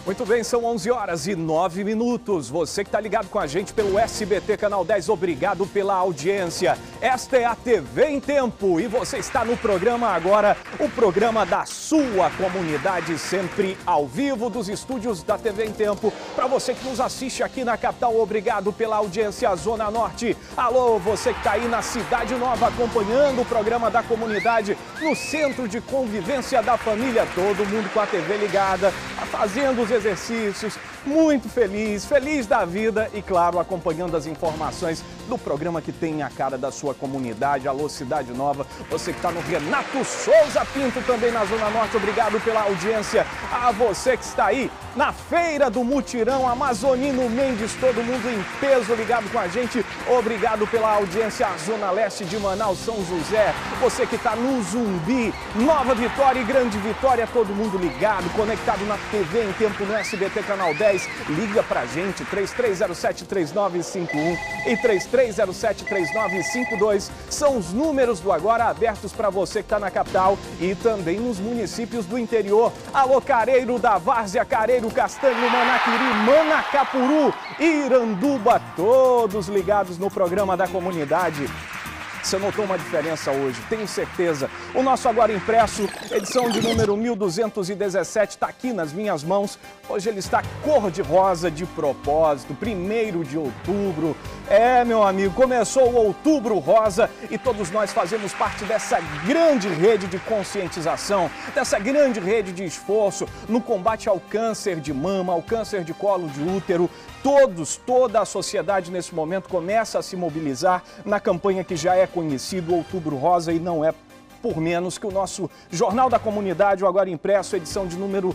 Muito bem, são 11 horas e 9 minutos. Você que está ligado com a gente pelo SBT Canal 10, obrigado pela audiência. Esta é a TV em Tempo e você está no programa agora, o programa da sua comunidade, sempre ao vivo dos estúdios da TV em Tempo. Para você que nos assiste aqui na capital, obrigado pela audiência Zona Norte. Alô, você que está aí na Cidade Nova acompanhando o programa da comunidade, no Centro de Convivência da Família, todo mundo com a TV ligada, fazendo os exercícios, muito feliz da vida e, claro, acompanhando as informações do programa que tem a cara da sua comunidade. Alô, Cidade Nova, você que está no Renato Souza Pinto, também na Zona Norte, obrigado pela audiência. A você que está aí na Feira do Mutirão, Amazonino Mendes, todo mundo em peso ligado com a gente, obrigado pela audiência. A Zona Leste de Manaus, São José, você que está no Zumbi, Nova Vitória e Grande Vitória, todo mundo ligado, conectado na TV em Tempo no SBT Canal 10, liga pra gente, 3307-3951 e 3307-3952, são os números do Agora abertos para você que está na capital e também nos municípios do interior. Alô, Careiro da Várzea, Careiro, Castanho, Manaquiri, Manacapuru, Iranduba, todos ligados no programa da comunidade. Você notou uma diferença hoje, tenho certeza. O nosso Agora Impresso, edição de número 1217, está aqui nas minhas mãos. Hoje ele está cor-de-rosa de propósito, 1º de outubro. É, meu amigo, começou o Outubro Rosa e todos nós fazemos parte dessa grande rede de conscientização, dessa grande rede de esforço no combate ao câncer de mama, ao câncer de colo de útero. Toda a sociedade nesse momento começa a se mobilizar na campanha que já é conhecido, Outubro Rosa, e não é por menos que o nosso Jornal da Comunidade, o Agora Impresso, edição de número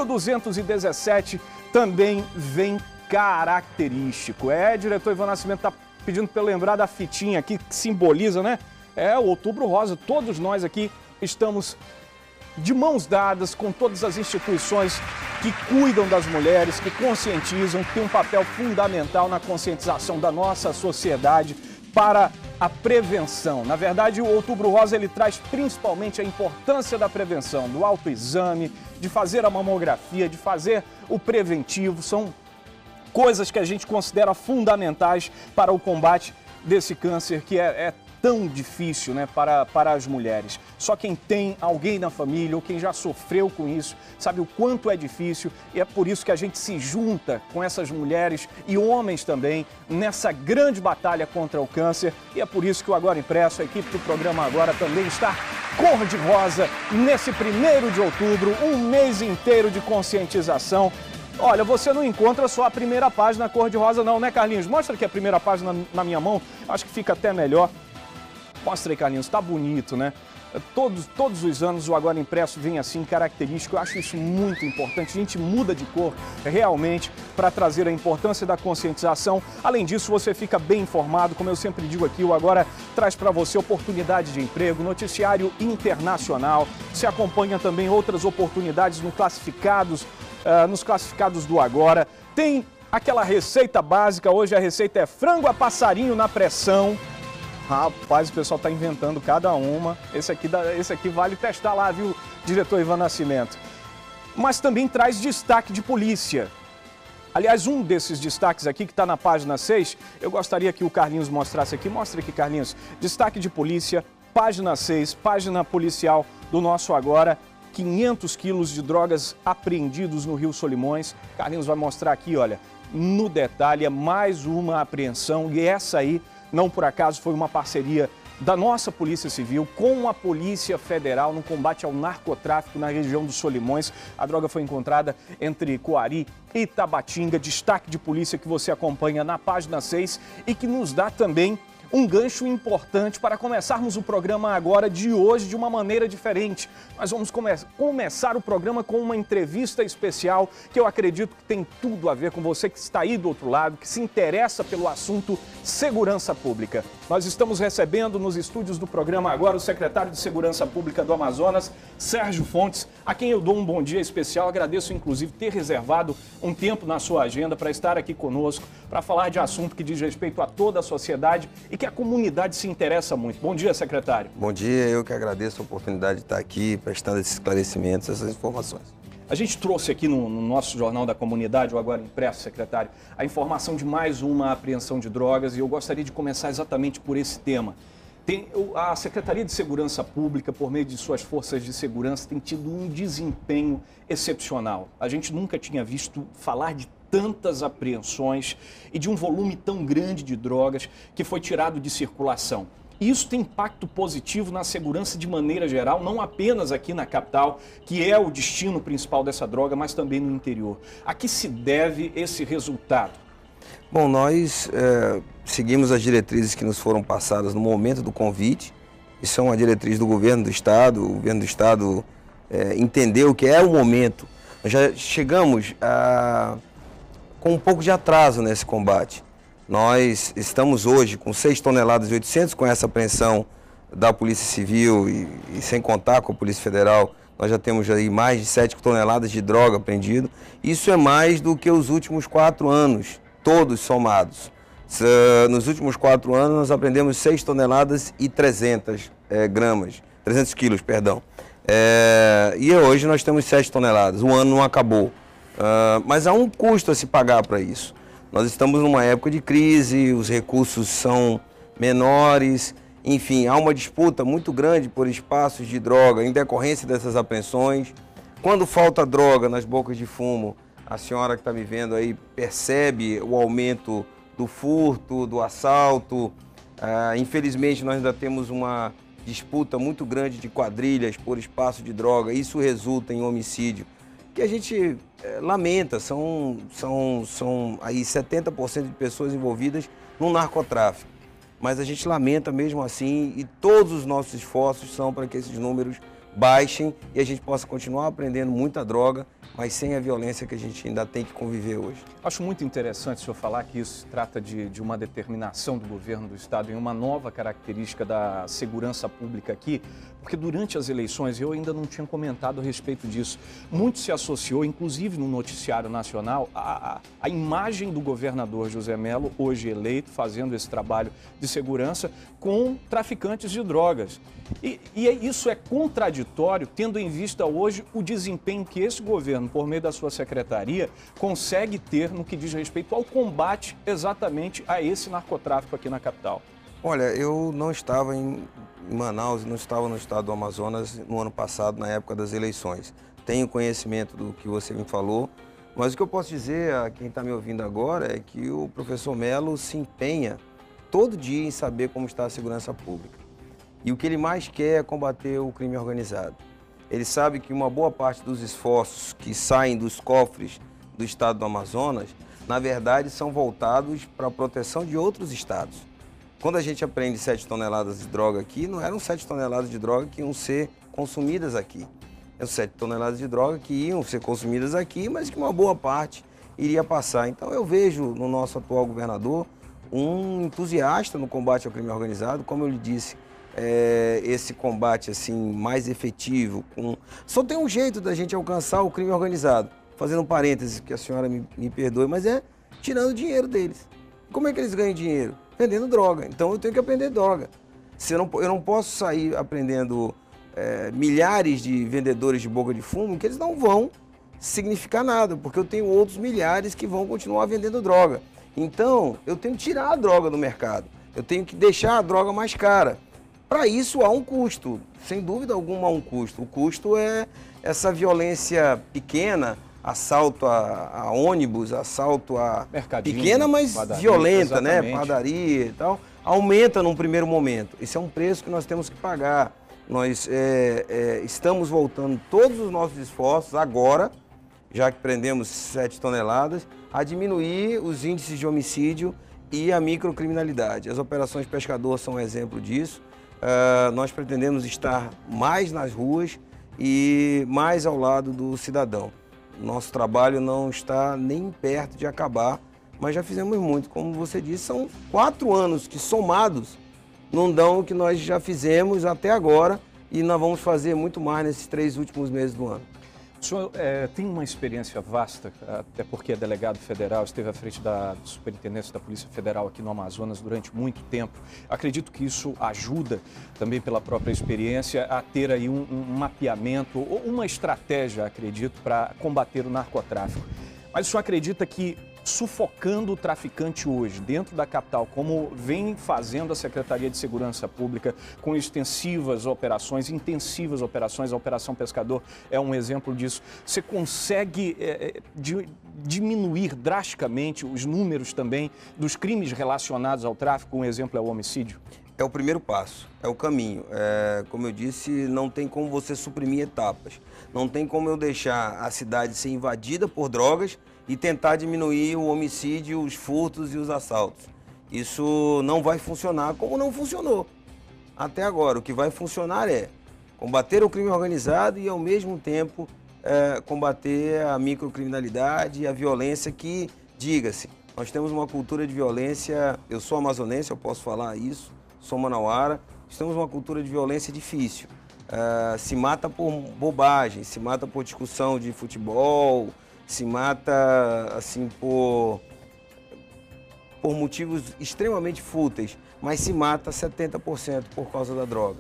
1217, também vem característico. É, diretor Ivan Nascimento está pedindo para eu lembrar da fitinha aqui que simboliza, né? É o Outubro Rosa, todos nós aqui estamos de mãos dadas com todas as instituições que cuidam das mulheres, que conscientizam, que tem um papel fundamental na conscientização da nossa sociedade para a prevenção. Na verdade, o Outubro Rosa ele traz principalmente a importância da prevenção, do autoexame, de fazer a mamografia, de fazer o preventivo. São coisas que a gente considera fundamentais para o combate desse câncer que é tão difícil, né, para as mulheres. Só quem tem alguém na família ou quem já sofreu com isso sabe o quanto é difícil e é por isso que a gente se junta com essas mulheres e homens também nessa grande batalha contra o câncer e é por isso que o Agora Impresso, a equipe do programa Agora também está cor-de-rosa nesse 1º de outubro, um mês inteiro de conscientização. Olha, você não encontra só a primeira página cor-de-rosa não, né, Carlinhos? Mostra aqui a primeira página na minha mão, acho que fica até melhor. Mostra aí, Carlinhos, tá bonito, né? Todos os anos o Agora Impresso vem assim, característico. Eu acho isso muito importante. A gente muda de cor realmente para trazer a importância da conscientização. Além disso, você fica bem informado. Como eu sempre digo aqui, o Agora traz para você oportunidade de emprego, noticiário internacional. Você acompanha também outras oportunidades nos classificados do Agora. Tem aquela receita básica. Hoje a receita é frango a passarinho na pressão. Rapaz, o pessoal está inventando cada uma. Esse aqui vale testar lá, viu, diretor Ivan Nascimento. Mas também traz destaque de polícia. Aliás, um desses destaques aqui, que está na página 6, eu gostaria que o Carlinhos mostrasse aqui. Mostra aqui, Carlinhos. Destaque de polícia, página 6, página policial do nosso Agora. 500 quilos de drogas apreendidos no Rio Solimões. Carlinhos vai mostrar aqui, olha, no detalhe, é mais uma apreensão. E essa aí, não por acaso, foi uma parceria da nossa Polícia Civil com a Polícia Federal no combate ao narcotráfico na região dos Solimões. A droga foi encontrada entre Coari e Tabatinga. Destaque de polícia que você acompanha na página 6 e que nos dá também um gancho importante para começarmos o programa agora de hoje de uma maneira diferente. Nós vamos começar o programa com uma entrevista especial que eu acredito que tem tudo a ver com você que está aí do outro lado, que se interessa pelo assunto segurança pública. Nós estamos recebendo nos estúdios do programa agora o secretário de Segurança Pública do Amazonas, Sérgio Fontes, a quem eu dou um bom dia especial. Agradeço, inclusive, ter reservado um tempo na sua agenda para estar aqui conosco, para falar de assunto que diz respeito a toda a sociedade e que a comunidade se interessa muito. Bom dia, secretário. Bom dia, eu que agradeço a oportunidade de estar aqui prestando esses esclarecimentos, essas informações. A gente trouxe aqui no nosso Jornal da Comunidade, o Agora Impresso, secretário, a informação de mais uma apreensão de drogas e eu gostaria de começar exatamente por esse tema. A Secretaria de Segurança Pública, por meio de suas forças de segurança, tem tido um desempenho excepcional. A gente nunca tinha visto falar de tantas apreensões e de um volume tão grande de drogas que foi tirado de circulação. Isso tem impacto positivo na segurança de maneira geral, não apenas aqui na capital, que é o destino principal dessa droga, mas também no interior. A que se deve esse resultado? Bom, nós seguimos as diretrizes que nos foram passadas no momento do convite. Isso é uma diretriz do governo do Estado. O governo do Estado entendeu que é o momento. Nós já chegamos com um pouco de atraso nesse combate. Nós estamos hoje com 6 toneladas e 800 com essa apreensão da Polícia Civil e sem contar com a Polícia Federal, nós já temos aí mais de 7 toneladas de droga apreendido. Isso é mais do que os últimos 4 anos, todos somados. Nos últimos 4 anos nós apreendemos 6 toneladas e 300 quilos, perdão. E hoje nós temos 7 toneladas, o ano não acabou. Mas há um custo a se pagar para isso. Nós estamos numa época de crise, os recursos são menores, enfim, há uma disputa muito grande por espaços de droga em decorrência dessas apreensões. Quando falta droga nas bocas de fumo, a senhora que está me vendo aí percebe o aumento do furto, do assalto. Infelizmente, nós ainda temos uma disputa muito grande de quadrilhas por espaço de droga. Isso resulta em homicídio, que a gente lamenta. São aí 70% de pessoas envolvidas no narcotráfico. Mas a gente lamenta mesmo assim e todos os nossos esforços são para que esses números baixem e a gente possa continuar aprendendo muita droga, mas sem a violência que a gente ainda tem que conviver hoje. Acho muito interessante o senhor falar que isso se trata de uma determinação do governo do Estado em uma nova característica da segurança pública aqui, porque durante as eleições, eu ainda não tinha comentado a respeito disso, muito se associou, inclusive no noticiário nacional, a imagem do governador José Mello, hoje eleito, fazendo esse trabalho de segurança com traficantes de drogas. E isso é contraditório, tendo em vista hoje o desempenho que esse governo, por meio da sua secretaria, consegue ter no que diz respeito ao combate exatamente a esse narcotráfico aqui na capital. Olha, eu não estava em Manaus, não estava no estado do Amazonas no ano passado, na época das eleições. Tenho conhecimento do que você me falou, mas o que eu posso dizer a quem está me ouvindo agora é que o professor Mello se empenha todo dia em saber como está a segurança pública. E o que ele mais quer é combater o crime organizado. Ele sabe que uma boa parte dos esforços que saem dos cofres do estado do Amazonas, na verdade, são voltados para a proteção de outros estados. Quando a gente apreende 7 toneladas de droga aqui, não eram 7 toneladas de droga que iam ser consumidas aqui. Eram 7 toneladas de droga que iam ser consumidas aqui, mas que uma boa parte iria passar. Então eu vejo no nosso atual governador um entusiasta no combate ao crime organizado, como eu lhe disse, esse combate assim mais efetivo. Só tem um jeito da gente alcançar o crime organizado, fazendo um parênteses, que a senhora me perdoe, mas é tirando o dinheiro deles. Como é que eles ganham dinheiro? Vendendo droga. Então eu tenho que aprender droga. Eu não posso sair aprendendo milhares de vendedores de boca de fumo, que eles não vão significar nada, porque eu tenho outros milhares que vão continuar vendendo droga. Então eu tenho que tirar a droga do mercado. Eu tenho que deixar a droga mais cara. Para isso há um custo, sem dúvida alguma há um custo. O custo é essa violência pequena, assalto a ônibus, assalto a mercadinho, pequena, mas padaria, violenta, exatamente, né? Padaria e tal, aumenta num primeiro momento. Esse é um preço que nós temos que pagar. Nós estamos voltando todos os nossos esforços agora, já que prendemos 7 toneladas, a diminuir os índices de homicídio e a microcriminalidade. As operações Pescador são um exemplo disso. Nós pretendemos estar mais nas ruas e mais ao lado do cidadão. Nosso trabalho não está nem perto de acabar, mas já fizemos muito. Como você disse, são 4 anos que somados não dão o que nós já fizemos até agora e nós vamos fazer muito mais nesses 3 últimos meses do ano. O O senhor tem uma experiência vasta, até porque é delegado federal, esteve à frente da Superintendência da Polícia Federal aqui no Amazonas durante muito tempo. Acredito que isso ajuda também pela própria experiência a ter aí um mapeamento ou uma estratégia, acredito, para combater o narcotráfico. Mas o senhor acredita que sufocando o traficante hoje, dentro da capital, como vem fazendo a Secretaria de Segurança Pública, com extensivas operações, intensivas operações, a Operação Pescador é um exemplo disso, você consegue diminuir drasticamente os números também dos crimes relacionados ao tráfico? Um exemplo é o homicídio? É o primeiro passo, é o caminho. Como eu disse, não tem como você suprimir etapas. Não tem como eu deixar a cidade ser invadida por drogas e tentar diminuir o homicídio, os furtos e os assaltos. Isso não vai funcionar como não funcionou até agora. O que vai funcionar é combater o crime organizado e, ao mesmo tempo, combater a microcriminalidade e a violência que, diga-se, nós temos uma cultura de violência. Eu sou amazonense, eu posso falar isso, sou manauara. Nós temos uma cultura de violência difícil. Se mata por bobagem, se mata por discussão de futebol, se mata assim por motivos extremamente fúteis, mas se mata 70% por causa da droga.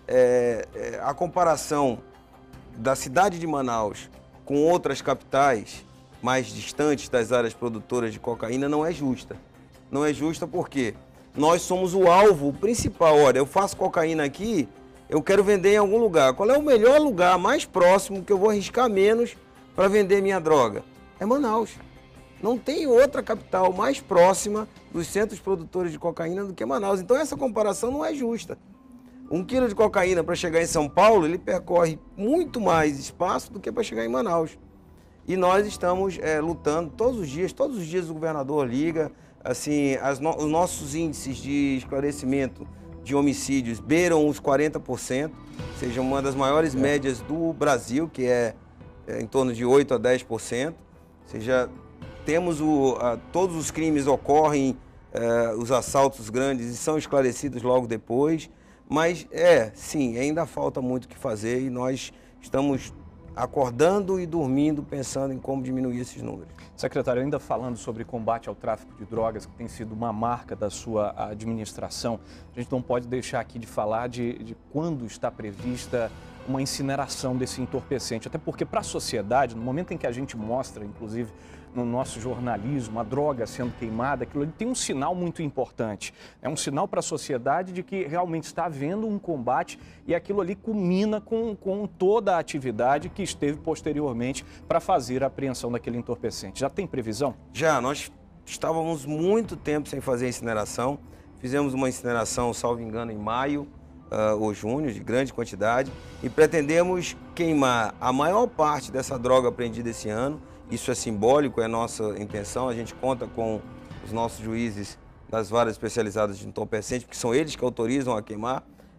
A comparação da cidade de Manaus com outras capitais mais distantes das áreas produtoras de cocaína não é justa. Não é justa porque nós somos o alvo principal. Olha, eu faço cocaína aqui, eu quero vender em algum lugar. Qual é o melhor lugar mais próximo que eu vou arriscar menos para vender minha droga? É Manaus. Não tem outra capital mais próxima dos centros produtores de cocaína do que Manaus. Então essa comparação não é justa. 1 quilo de cocaína para chegar em São Paulo, ele percorre muito mais espaço do que para chegar em Manaus. E nós estamos lutando todos os dias o governador liga, assim, os nossos índices de esclarecimento de homicídios beiram os 40%, ou seja, uma das maiores médias do Brasil, que é em torno de 8% a 10%. Ou seja, temos todos os crimes ocorrem, os assaltos grandes e são esclarecidos logo depois. Mas sim, ainda falta muito o que fazer e nós estamos acordando e dormindo pensando em como diminuir esses números. Secretário, ainda falando sobre combate ao tráfico de drogas, que tem sido uma marca da sua administração, a gente não pode deixar aqui de falar de quando está prevista uma incineração desse entorpecente, até porque para a sociedade, no momento em que a gente mostra, inclusive no nosso jornalismo, a droga sendo queimada, aquilo ali tem um sinal muito importante. É um sinal para a sociedade de que realmente está havendo um combate e aquilo ali culmina com toda a atividade que esteve posteriormente para fazer a apreensão daquele entorpecente. Já tem previsão? Já, nós estávamos muito tempo sem fazer incineração. Fizemos uma incineração, salvo engano, em maio ou junho, de grande quantidade, e pretendemos queimar a maior parte dessa droga apreendida esse ano. Isso é simbólico, é nossa intenção. A gente conta com os nossos juízes das varas especializadas de entorpecente, porque são eles que autorizam a queimar,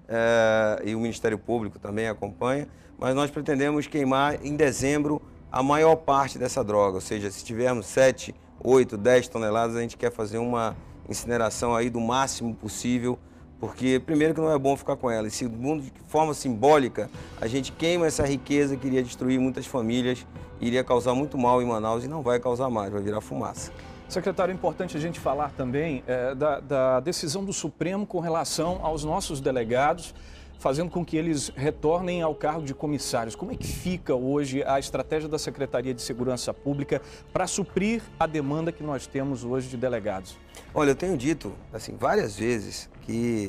e o Ministério Público também acompanha, mas nós pretendemos queimar em dezembro a maior parte dessa droga, ou seja, se tivermos 7, 8, 10 toneladas, a gente quer fazer uma incineração aí do máximo possível, porque primeiro que não é bom ficar com ela, e segundo, de forma simbólica, a gente queima essa riqueza que iria destruir muitas famílias, iria causar muito mal em Manaus e não vai causar mais, vai virar fumaça. Secretário, é importante a gente falar também da decisão do Supremo com relação aos nossos delegados, fazendo com que eles retornem ao cargo de comissários. Como é que fica hoje a estratégia da Secretaria de Segurança Pública para suprir a demanda que nós temos hoje de delegados? Olha, eu tenho dito assim, várias vezes que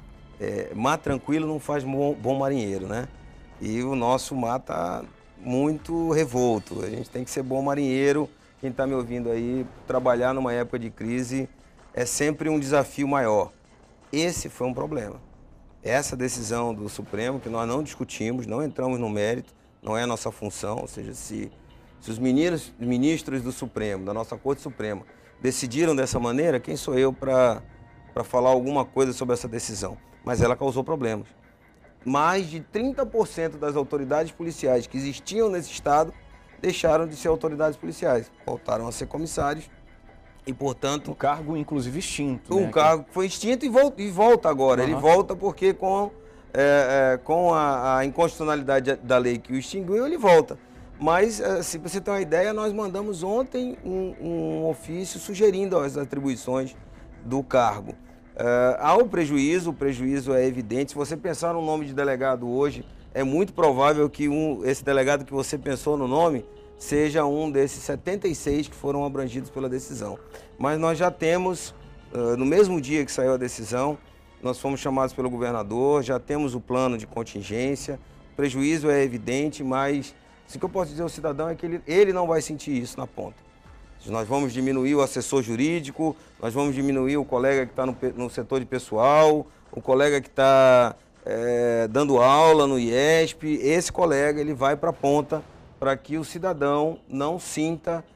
mar tranquilo não faz bom marinheiro, né? E o nosso mar está muito revolto. A gente tem que ser bom marinheiro. Quem está me ouvindo aí, trabalhar numa época de crise é sempre um desafio maior. Esse foi um problema. Essa decisão do Supremo, que nós não discutimos, não entramos no mérito, não é a nossa função, ou seja, se os ministros do Supremo, da nossa Corte Suprema, decidiram dessa maneira, quem sou eu para falar alguma coisa sobre essa decisão? Mas ela causou problemas. Mais de 30% das autoridades policiais que existiam nesse estado deixaram de ser autoridades policiais, voltaram a ser comissários e, portanto... O cargo, inclusive, extinto. O cargo foi extinto e volta agora. Ele volta porque com a inconstitucionalidade da lei que o extinguiu, ele volta. Mas, se você ter uma ideia, nós mandamos ontem um ofício sugerindo as atribuições do cargo. Há o prejuízo é evidente. Se você pensar no nome de delegado hoje, é muito provável que esse delegado que você pensou no nome seja um desses 76 que foram abrangidos pela decisão. Mas nós já temos, no mesmo dia que saiu a decisão, nós fomos chamados pelo governador, já temos o plano de contingência. O prejuízo é evidente, mas o que eu posso dizer ao cidadão é que ele não vai sentir isso na ponta. Nós vamos diminuir o assessor jurídico, nós vamos diminuir o colega que está no setor de pessoal, o colega que está dando aula no IESP. Esse colega ele vai para a ponta para que o cidadão não sinta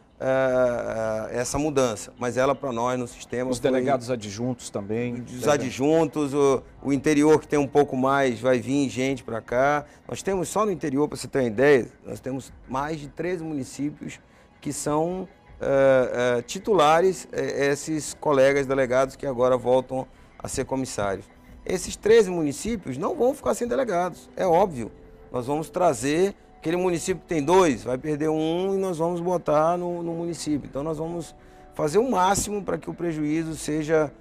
essa mudança. Mas ela para nós no sistema... Os delegados adjuntos também. Os adjuntos, o interior que tem um pouco mais, vai vir gente para cá. Nós temos só no interior, para você ter uma ideia, nós temos mais de 13 municípios que são... titulares, esses colegas delegados que agora voltam a ser comissários. Esses 13 municípios não vão ficar sem delegados, é óbvio. Nós vamos trazer, aquele município que tem 2, vai perder um e nós vamos botar no município. Então nós vamos fazer o máximo para que o prejuízo seja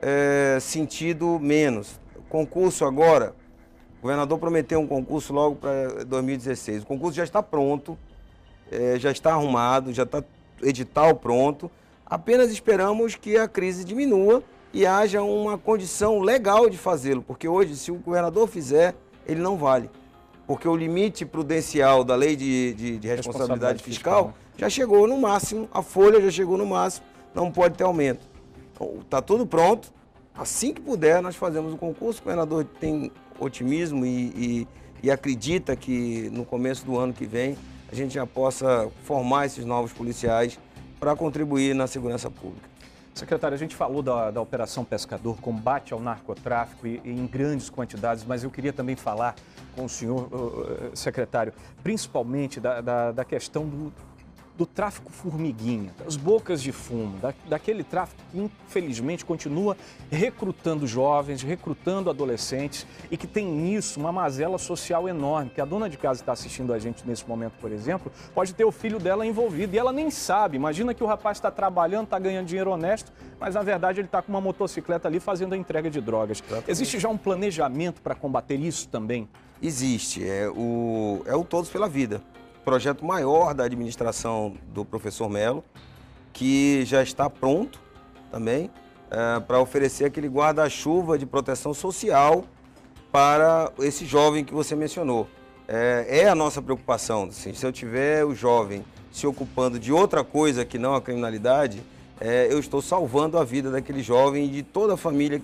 sentido menos. Concurso agora, o governador prometeu um concurso logo para 2016. O concurso já está pronto, já está arrumado, já está edital pronto, apenas esperamos que a crise diminua e haja uma condição legal de fazê-lo, porque hoje, se o governador fizer, ele não vale. Porque o limite prudencial da lei de responsabilidade fiscal já chegou no máximo, a folha já chegou no máximo, não pode ter aumento. Então, está tudo pronto, assim que puder nós fazemos o concurso, o governador tem otimismo e acredita que no começo do ano que vem a gente já possa formar esses novos policiais para contribuir na segurança pública. Secretário, a gente falou da Operação Pescador, combate ao narcotráfico e em grandes quantidades, mas eu queria também falar com o senhor, secretário, principalmente da questão do tráfico formiguinha, das bocas de fumo, daquele tráfico que infelizmente continua recrutando jovens, recrutando adolescentes e que tem nisso uma mazela social enorme, que a dona de casa está assistindo a gente nesse momento, por exemplo, pode ter o filho dela envolvido e ela nem sabe. Imagina que o rapaz está trabalhando, está ganhando dinheiro honesto, mas na verdade ele está com uma motocicleta ali fazendo a entrega de drogas. Exatamente. Existe já um planejamento para combater isso também? Existe, é o Todos pela Vida. Projeto maior da administração do professor Melo, que já está pronto também para oferecer aquele guarda-chuva de proteção social para esse jovem que você mencionou. É a nossa preocupação. Assim, se eu tiver o jovem se ocupando de outra coisa que não a criminalidade, eu estou salvando a vida daquele jovem e de toda a família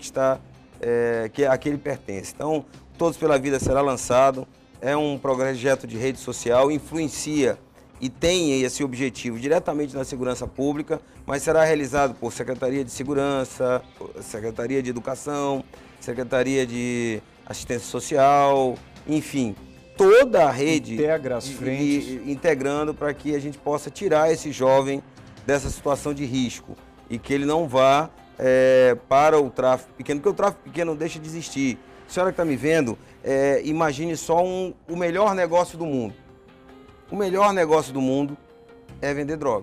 que a que ele pertence. Então, Todos pela Vida será lançado. É um projeto de rede social, influencia e tem esse objetivo diretamente na segurança pública, mas será realizado por Secretaria de Segurança, Secretaria de Educação, Secretaria de Assistência Social, enfim, toda a rede integra as frentes, integrando para que a gente possa tirar esse jovem dessa situação de risco e que ele não vá para o tráfico pequeno, porque o tráfico pequeno não deixa de existir. A senhora que está me vendo, imagine só o melhor negócio do mundo. O melhor negócio do mundo é vender droga.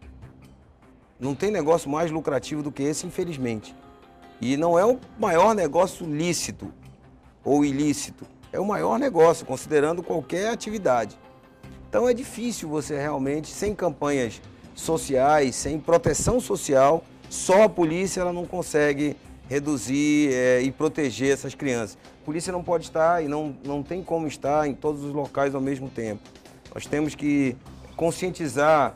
Não tem negócio mais lucrativo do que esse, infelizmente. E não é o maior negócio lícito ou ilícito. É o maior negócio, considerando qualquer atividade. Então é difícil você realmente, sem campanhas sociais, sem proteção social, só a polícia ela não consegue reduzir e proteger essas crianças. A polícia não pode estar e não tem como estar em todos os locais ao mesmo tempo. Nós temos que conscientizar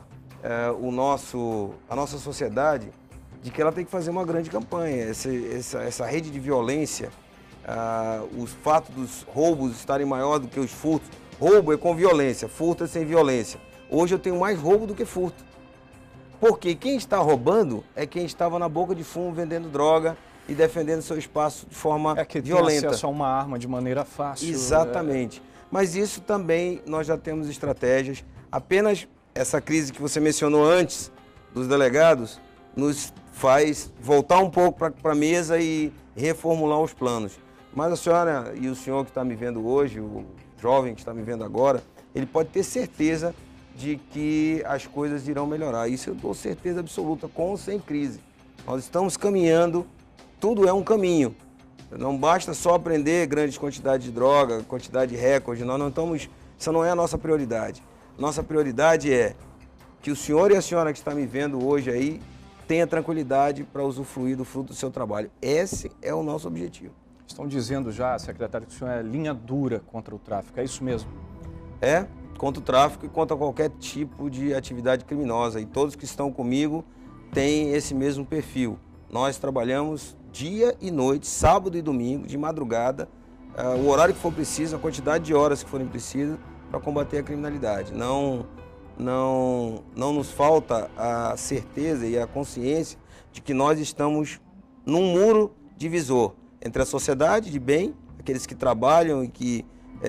a nossa sociedade de que ela tem que fazer uma grande campanha. Essa rede de violência, os fatos dos roubos estarem maior do que os furtos. Roubo é com violência, furto é sem violência. Hoje eu tenho mais roubo do que furto. Porque quem está roubando é quem estava na boca de fumo vendendo droga e defendendo seu espaço de forma violenta. Tem acesso a uma arma de maneira fácil. Exatamente. Mas isso também nós já temos estratégias. Apenas essa crise que você mencionou antes dos delegados nos faz voltar um pouco para a mesa e reformular os planos. Mas a senhora e o senhor que está me vendo hoje, o jovem que está me vendo agora, ele pode ter certeza de que as coisas irão melhorar. Isso eu dou certeza absoluta, com ou sem crise. Nós estamos caminhando, tudo é um caminho. Não basta só aprender grandes quantidades de droga, quantidade de recorde, nós não estamos, isso não é a nossa prioridade. Nossa prioridade é que o senhor e a senhora que está me vendo hoje aí tenha tranquilidade para usufruir do fruto do seu trabalho. Esse é o nosso objetivo. Estão dizendo já, secretário, que o senhor é linha dura contra o tráfico, é isso mesmo? É, contra o tráfico e contra qualquer tipo de atividade criminosa. E todos que estão comigo têm esse mesmo perfil. Nós trabalhamos dia e noite, sábado e domingo, de madrugada, o horário que for preciso, a quantidade de horas que forem precisas para combater a criminalidade. Não nos falta a certeza e a consciência de que nós estamos num muro divisor entre a sociedade de bem, aqueles que trabalham e que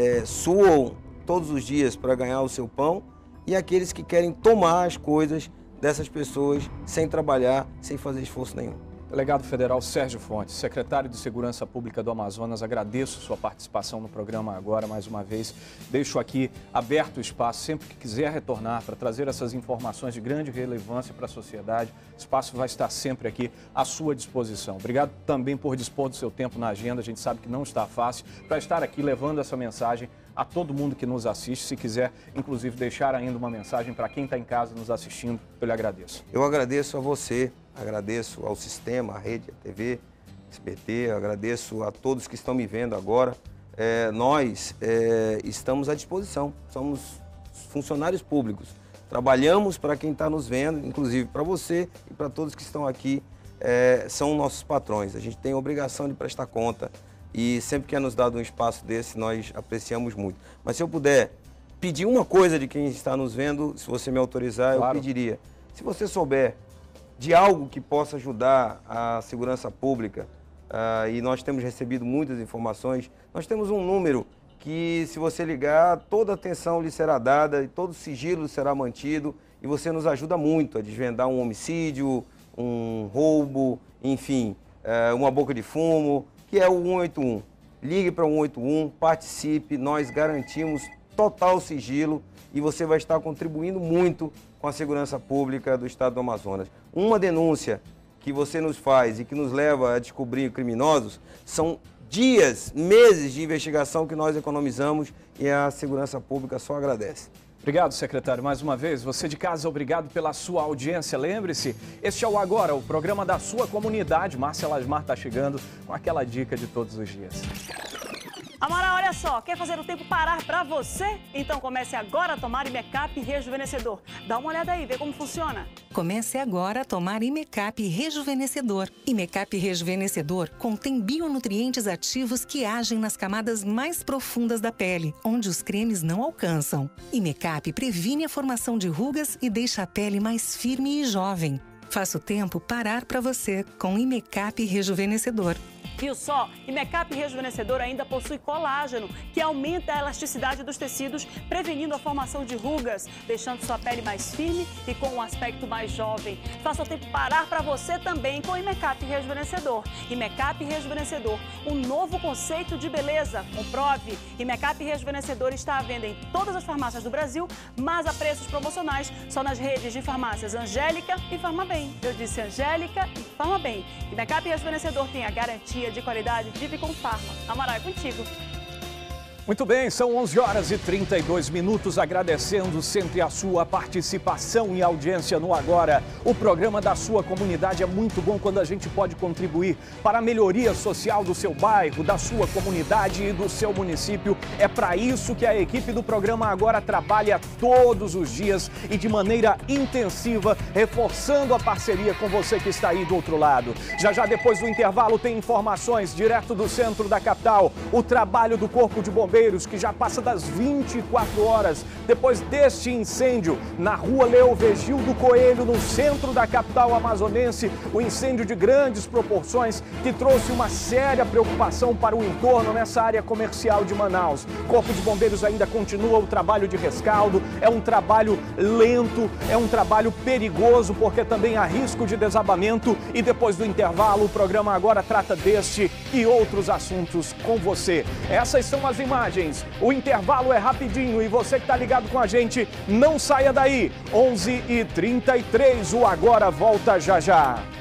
suam todos os dias para ganhar o seu pão, e aqueles que querem tomar as coisas dessas pessoas sem trabalhar, sem fazer esforço nenhum. Delegado Federal Sérgio Fontes, secretário de Segurança Pública do Amazonas, agradeço sua participação no programa agora, mais uma vez. Deixo aqui aberto o espaço, sempre que quiser retornar, para trazer essas informações de grande relevância para a sociedade. O espaço vai estar sempre aqui à sua disposição. Obrigado também por dispor do seu tempo na agenda, a gente sabe que não está fácil, para estar aqui levando essa mensagem a todo mundo que nos assiste. Se quiser, inclusive, deixar ainda uma mensagem para quem está em casa nos assistindo, eu lhe agradeço. Eu agradeço a você, agradeço ao sistema, à rede, à TV, SBT, agradeço a todos que estão me vendo agora. Nós estamos à disposição, somos funcionários públicos, trabalhamos para quem está nos vendo, inclusive para você e para todos que estão aqui, são nossos patrões. A gente tem a obrigação de prestar conta. E sempre que é nos dado um espaço desse, nós apreciamos muito. Mas se eu puder pedir uma coisa de quem está nos vendo, se você me autorizar, claro, eu pediria. Se você souber de algo que possa ajudar a segurança pública, e nós temos recebido muitas informações, nós temos um número que, se você ligar, toda atenção lhe será dada e todo sigilo será mantido, e você nos ajuda muito a desvendar um homicídio, um roubo, enfim, uma boca de fumo, que é o 181. Ligue para o 181, participe, nós garantimos total sigilo e você vai estar contribuindo muito com a segurança pública do estado do Amazonas. Uma denúncia que você nos faz e que nos leva a descobrir criminosos são dias, meses de investigação que nós economizamos e a segurança pública só agradece. Obrigado, secretário, mais uma vez. Você de casa, obrigado pela sua audiência. Lembre-se, este é o Agora, o programa da sua comunidade. Márcia Lasmar está chegando com aquela dica de todos os dias. Amaral, olha só, quer fazer o tempo parar pra você? Então comece agora a tomar Imecap Rejuvenescedor. Dá uma olhada aí, vê como funciona. Comece agora a tomar Imecap Rejuvenescedor. Imecap Rejuvenescedor contém bionutrientes ativos que agem nas camadas mais profundas da pele, onde os cremes não alcançam. Imecap previne a formação de rugas e deixa a pele mais firme e jovem. Faça o tempo parar pra você com Imecap Rejuvenescedor. Viu só? Imecap Rejuvenescedor ainda possui colágeno, que aumenta a elasticidade dos tecidos, prevenindo a formação de rugas, deixando sua pele mais firme e com um aspecto mais jovem. Faça o tempo parar para você também com Imecap Rejuvenescedor. Imecap Rejuvenescedor, um novo conceito de beleza. Comprove! Imecap Rejuvenescedor está à venda em todas as farmácias do Brasil, mas a preços promocionais só nas redes de farmácias Angélica e Farmabem. Eu disse Angélica e Farmabem. Imecap Rejuvenescedor tem a garantia de qualidade de Vicom Pharma. Amaral, é contigo. Muito bem, são 11 horas e 32 minutos, agradecendo sempre a sua participação e audiência no Agora. O programa da sua comunidade é muito bom quando a gente pode contribuir para a melhoria social do seu bairro, da sua comunidade e do seu município. É para isso que a equipe do programa Agora trabalha todos os dias e de maneira intensiva, reforçando a parceria com você que está aí do outro lado. Já depois do intervalo tem informações direto do centro da capital, o trabalho do Corpo de Bombeiros, que já passa das 24 horas depois deste incêndio na rua Leovegildo Coelho, no centro da capital amazonense, um incêndio de grandes proporções que trouxe uma séria preocupação para o entorno nessa área comercial de Manaus. Corpo de Bombeiros ainda continua o trabalho de rescaldo, é um trabalho lento, é um trabalho perigoso porque também há risco de desabamento, e depois do intervalo o programa Agora trata deste e outros assuntos com você. Essas são as imagens imagens. O intervalo é rapidinho e você que está ligado com a gente, não saia daí. 11h33, o Agora volta já já.